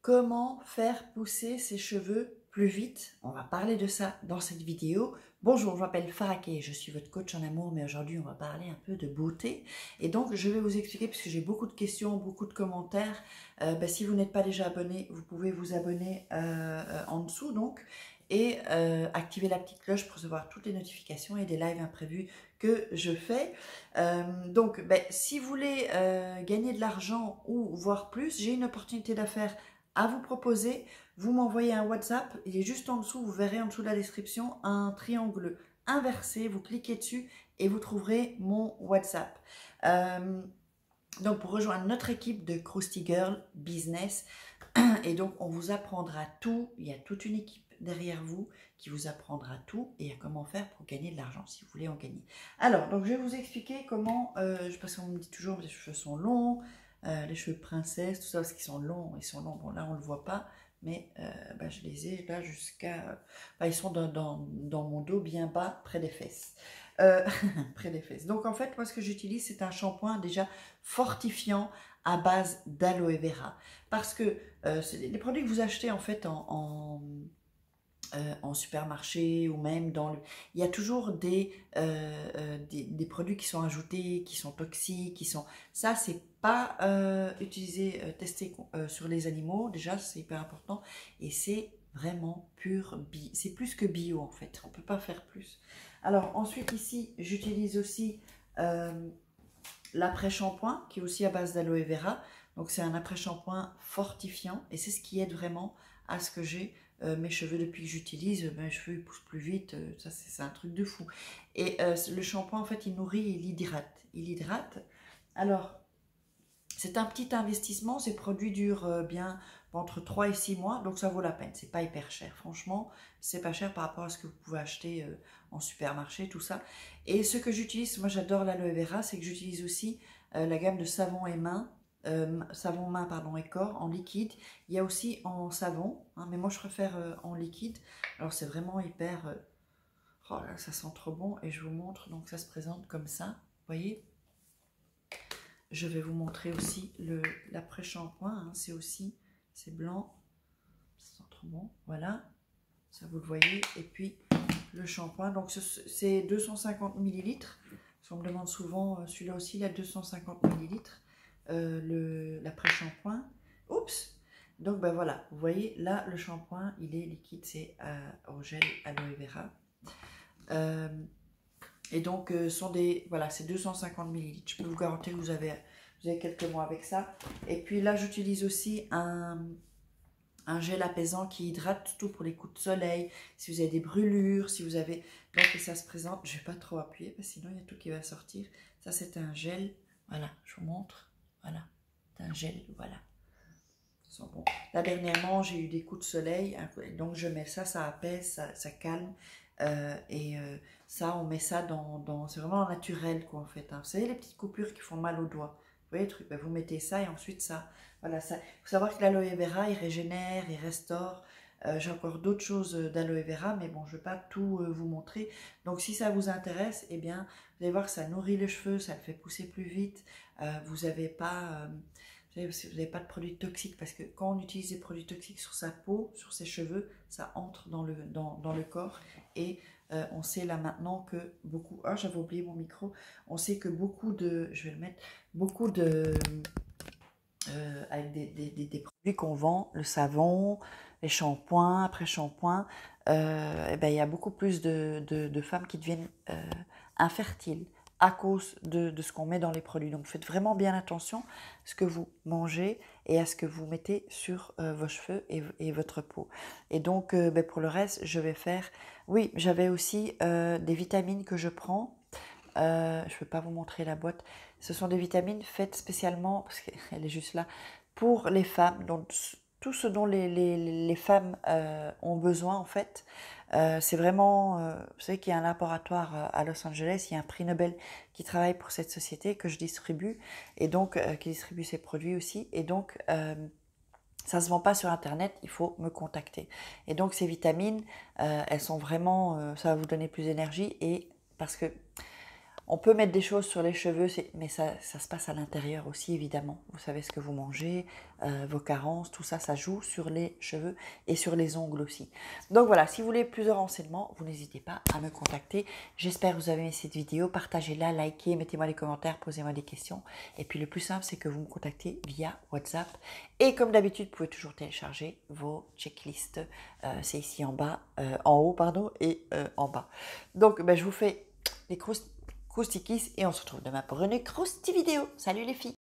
comment faire pousser ses cheveux plus vite. On va parler de ça dans cette vidéo. Bonjour, je m'appelle Faraké, je suis votre coach en amour, mais aujourd'hui on va parler un peu de beauté. Et donc je vais vous expliquer, puisque j'ai beaucoup de questions, beaucoup de commentaires. Si vous n'êtes pas déjà abonné, vous pouvez vous abonner en dessous donc. Et activer la petite cloche pour recevoir toutes les notifications et des lives imprévus que je fais. Si vous voulez gagner de l'argent ou voir plus, j'ai une opportunité d'affaires à vous proposer. Vous m'envoyez un WhatsApp, il est juste en dessous, vous verrez en dessous de la description un triangle inversé, vous cliquez dessus et vous trouverez mon WhatsApp. Donc pour rejoindre notre équipe de Krusty Girl Business, et donc on vous apprendra tout, il y a toute une équipe derrière vous qui vous apprendra tout et à comment faire pour gagner de l'argent si vous voulez en gagner. Alors, donc je vais vous expliquer comment, parce qu'on me dit toujours les cheveux sont longs, les cheveux princesse, tout ça, parce qu'ils sont longs, bon là on ne le voit pas, mais je les ai là jusqu'à, ils sont dans mon dos bien bas, près des fesses. Près des fesses. Donc en fait, moi ce que j'utilise, c'est un shampoing déjà fortifiant à base d'aloe vera. Parce que les produits que vous achetez en fait en supermarché ou même il y a toujours des produits qui sont ajoutés, qui sont toxiques, ça c'est pas utilisé, testé sur les animaux, déjà c'est hyper important et c'est vraiment c'est plus que bio en fait, on peut pas faire plus. Alors ensuite ici j'utilise aussi l'après-shampoing qui est aussi à base d'aloe vera, donc c'est un après-shampoing fortifiant et c'est ce qui aide vraiment à ce que j'ai mes cheveux depuis que j'utilise, mes cheveux ils poussent plus vite, ça c'est un truc de fou. Et le shampoing en fait il nourrit et il hydrate. Alors c'est un petit investissement, ces produits durent bien entre 3 et 6 mois, donc ça vaut la peine, c'est pas hyper cher, franchement, c'est pas cher par rapport à ce que vous pouvez acheter en supermarché, tout ça. Et ce que j'utilise, moi j'adore l'aloe vera, c'est que j'utilise aussi la gamme de savon et main, savon main pardon et corps en liquide. Il y a aussi en savon, hein, mais moi je préfère en liquide. Alors c'est vraiment hyper, oh là, ça sent trop bon et je vous montre, donc ça se présente comme ça, vous voyez. Je vais vous montrer aussi l'après-shampoing, hein, c'est blanc, ça sent trop bon, voilà, ça vous le voyez. Et puis le shampoing, donc c'est 250 ml, on me demande souvent, celui-là aussi il a 250 ml, l'après-shampoing, oups. Donc ben voilà, vous voyez là le shampoing il est liquide, c'est au gel aloe vera. Et donc, voilà, c'est 250 ml. Je peux vous garantir que vous avez quelques mois avec ça. Et puis là, j'utilise aussi un gel apaisant qui hydrate, surtout pour les coups de soleil, si vous avez des brûlures, si vous avez... Donc, ça se présente, je ne vais pas trop appuyer, parce que sinon, il y a tout qui va sortir. Ça, c'est un gel, voilà, je vous montre, voilà, c'est un gel, voilà. Ils sont bons. Là, dernièrement, j'ai eu des coups de soleil, donc je mets ça, ça apaise, ça calme. Ça, on met ça c'est vraiment naturel quoi en fait. Hein. Vous savez les petites coupures qui font mal aux doigts. Vous voyez le truc, ben, vous mettez ça et ensuite ça. Voilà, ça. Il faut savoir que l'aloe vera, il régénère, il restaure. J'ai encore d'autres choses d'aloe vera, mais bon, je ne vais pas tout vous montrer. Donc si ça vous intéresse, eh bien, vous allez voir que ça nourrit les cheveux, ça le fait pousser plus vite. Vous n'avez pas... vous n'avez pas de produits toxiques, parce que quand on utilise des produits toxiques sur sa peau, sur ses cheveux, ça entre dans le corps. Et on sait là maintenant que beaucoup... Ah, j'avais oublié mon micro. On sait que beaucoup de... Je vais le mettre. Beaucoup de... avec des produits qu'on vend, le savon, les shampoings, après-shampoings, il y a beaucoup plus de femmes qui deviennent infertiles à cause de ce qu'on met dans les produits. Donc faites vraiment bien attention à ce que vous mangez et à ce que vous mettez sur vos cheveux et votre peau. Et donc pour le reste, je vais faire... Oui, j'avais aussi des vitamines que je prends. Je ne vais pas vous montrer la boîte. Ce sont des vitamines faites spécialement, parce qu'elle est juste là, pour les femmes. Donc tout ce dont les femmes ont besoin en fait. C'est vraiment, vous savez qu'il y a un laboratoire à Los Angeles, il y a un prix Nobel qui travaille pour cette société que je distribue, et donc qui distribue ses produits aussi. Et donc ça ne se vend pas sur internet, il faut me contacter. Et donc ces vitamines, elles sont vraiment, ça va vous donner plus d'énergie, et parce que On peut mettre des choses sur les cheveux, mais ça se passe à l'intérieur aussi, évidemment. Vous savez ce que vous mangez, vos carences, tout ça, ça joue sur les cheveux et sur les ongles aussi. Donc voilà, si vous voulez plus de renseignements, vous n'hésitez pas à me contacter. J'espère que vous avez aimé cette vidéo. Partagez-la, likez, mettez-moi des commentaires, posez-moi des questions. Et puis le plus simple, c'est que vous me contactez via WhatsApp. Et comme d'habitude, vous pouvez toujours télécharger vos checklists. C'est ici en bas, en haut, pardon, et en bas. Donc, je vous fais les croustikis et on se retrouve demain pour une crousty vidéo. Salut les filles!